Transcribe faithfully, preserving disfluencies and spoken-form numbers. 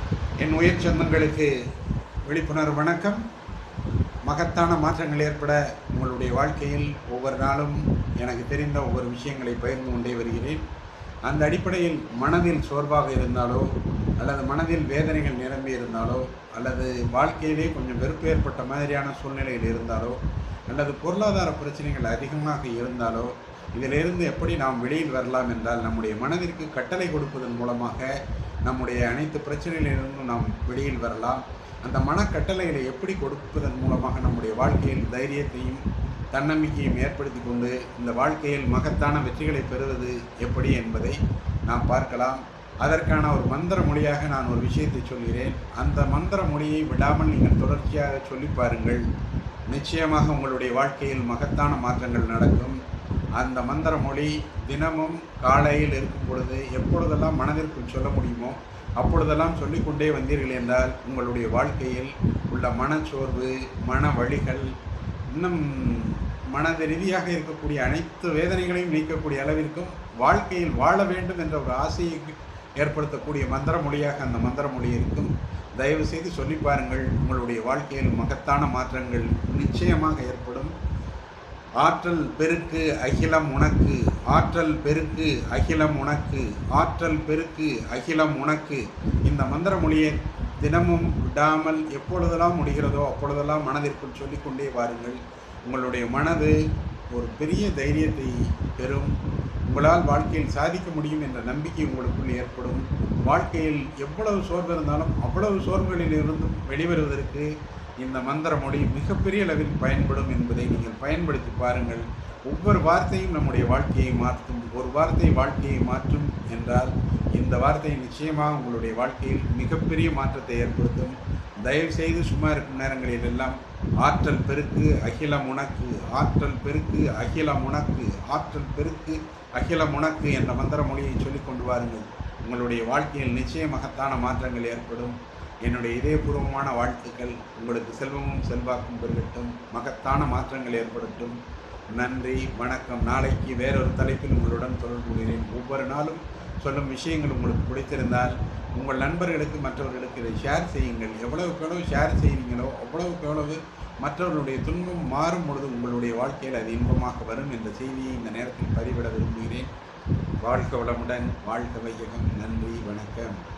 என் உயிர் சொந்தங்களுக்கு விழிப்புணர்வு வணக்கம். மகத்தான மாற்றங்கள் ஏற்பட உங்களுடைய வாழ்க்கையில் ஒவ்வொரு நாளும் எனக்கு தெரிந்த ஒவ்வொரு விஷயங்களை பகிர்ந்து கொண்டே வருகிறேன். அந்த அடிப்படையில் மனதில் சோர்வாக இருந்தாலோ அல்லது மனதில் வேதனைகள் நிரம்பி இருந்தாலோ அல்லது வாழ்க்கையிலே கொஞ்சம் வெறுப்பு ஏற்பட்ட மாதிரியான சூழ்நிலையில் இருந்தாலோ அல்லது பொருளாதார பிரச்சனைகள் அதிகமாக இருந்தாலோ இதிலிருந்து எப்படி நாம் வெளியில் வரலாம் என்றால், நம்முடைய மனதிற்கு கட்டளை கொடுப்பதன் மூலமாக நம்முடைய அனைத்து பிரச்சனைகளிலிருந்தும் நாம் வெளியில் வரலாம். அந்த மனக்கட்டளைகளை எப்படி கொடுப்பதன் மூலமாக நம்முடைய வாழ்க்கையில் தைரியத்தையும் தன்னம்பிக்கையும் ஏற்படுத்தி கொண்டு இந்த வாழ்க்கையில் மகத்தான வெற்றிகளை பெறுவது எப்படி என்பதை நாம் பார்க்கலாம். அதற்கான ஒரு மந்திர மொழியாக நான் ஒரு விஷயத்தை சொல்கிறேன். அந்த மந்திர மொழியை விடாமல் நீங்கள் தொடர்ச்சியாக சொல்லி பாருங்கள். நிச்சயமாக உங்களுடைய வாழ்க்கையில் மகத்தான மாற்றங்கள் நடக்கும். அந்த மந்திர மொழி தினமும் காலையில் இருக்கும் பொழுது எப்பொழுதெல்லாம் மனதிற்குள் சொல்ல முடியுமோ அப்பொழுதெல்லாம் சொல்லிக்கொண்டே வந்தீர்கள் என்றால் உங்களுடைய வாழ்க்கையில் உள்ள மனச்சோர்வு, மன வழிகள், இன்னும் மனது ரீதியாக இருக்கக்கூடிய அனைத்து வேதனைகளையும் நீக்கக்கூடிய அளவிற்கும் வாழ்க்கையில் வாழ வேண்டும் என்ற ஒரு ஆசையை ஏற்படுத்தக்கூடிய மந்திர மொழியாக அந்த மந்திர மொழி இருக்கும். தயவு செய்து சொல்லி பாருங்கள். உங்களுடைய வாழ்க்கையில் மகத்தான மாற்றங்கள் நிச்சயமாக ஏற்படும். ஆற்றல் பெருக்கு அகிலம் உனக்கு, ஆற்றல் பெருக்கு அகிலம் உனக்கு, ஆற்றல் பெருக்கு அகிலம் உனக்கு. இந்த மந்திர மொழியை தினமும் விடாமல் எப்பொழுதெல்லாம் முடிகிறதோ அப்பொழுதெல்லாம் மனதிற்குள் சொல்லிக்கொண்டே வாருங்கள். உங்களுடைய மனது ஒரு பெரிய தைரியத்தை பெறும். உங்களால் வாழ்க்கையில் சாதிக்க முடியும் என்ற நம்பிக்கை உங்களுக்குள் ஏற்படும். வாழ்க்கையில் எவ்வளவு சோர்வு இருந்தாலும் அவ்வளவு சோர்வுகளிலிருந்தும் வெளிவருவதற்கு இந்த மந்திர மொழி மிகப்பெரிய அளவில் பயன்படும் என்பதை நீங்கள் பயன்படுத்தி பாருங்கள். ஒவ்வொரு வார்த்தையும் நம்முடைய வாழ்க்கையை மாற்றும். ஒரு வார்த்தை வாழ்க்கையை மாற்றும் என்றால் இந்த வார்த்தை நிச்சயமாக உங்களுடைய வாழ்க்கையில் மிகப்பெரிய மாற்றத்தை ஏற்படுத்தும். தயவு செய்து சும்மா இருக்கும் நேரங்களில் எல்லாம் ஆற்றல் பெருக்கு அகிலம் உனக்கு, ஆற்றல் பெருக்கு அகிலம் உனக்கு, ஆற்றல் பெருக்கு அகிலம் உனக்கு என்ற மந்திர மொழியை சொல்லிக் கொண்டு வாருங்கள். உங்களுடைய வாழ்க்கையில் நிச்சயமாகத்தான மாற்றங்கள் ஏற்படும். என்னுடைய இதயபூர்வமான வாழ்த்துக்கள். உங்களுக்கு செல்வமும் செல்வாக்கும் பெருகட்டும். மகத்தான மாற்றங்கள் ஏற்படட்டும். நன்றி, வணக்கம். நாளைக்கு வேறொரு தலைப்பில் உங்களுடன் தொடர்பு கொள்கிறேன். ஒவ்வொரு நாளும் சொல்லும் விஷயங்கள் உங்களுக்கு பிடித்திருந்தால் உங்கள் நண்பர்களுக்கு மற்றவர்களுக்கு இதை ஷேர் செய்யுங்கள். எவ்வளவுக்கு எவ்வளவு ஷேர் செய்கிறீங்களோ அவ்வளவுக்கு எவ்வளவு மற்றவர்களுடைய துன்பம் மாறும் பொழுது உங்களுடைய வாழ்க்கையில் அது இன்பமாக வரும் என்ற செய்தியை இந்த நேரத்தில் பதிவிட விரும்புகிறேன். வாழ்க வளமுடன், வாழ்க வையகம். நன்றி, வணக்கம்.